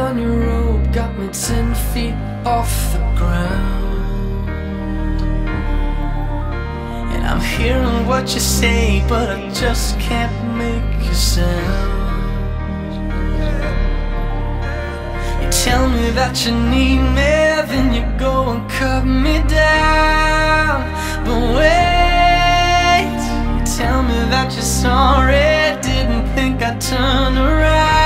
on your robe got me 10 feet off the ground. And I'm hearing what you say, but I just can't make a sound. You tell me that you need me, then you go and cut me down. But wait, you tell me that you're sorry, didn't think I'd turn around.